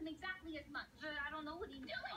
him exactly as much. I don't know what he's doing.